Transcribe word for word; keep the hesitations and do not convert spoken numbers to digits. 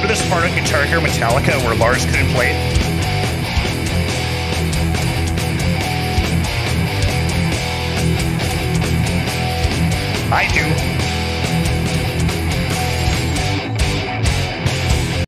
remember this part on Guitar Hero Metallica where Lars couldn't play it?